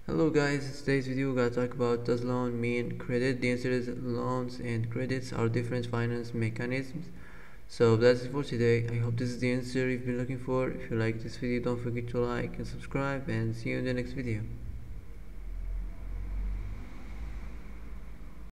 Hello guys, in today's video we're gonna talk about does loan mean credit. The answer is loans and credits are different finance mechanisms. So that's it for today. I hope this is the answer you've been looking for. If you like this video, don't forget to like and subscribe, and see you in the next video.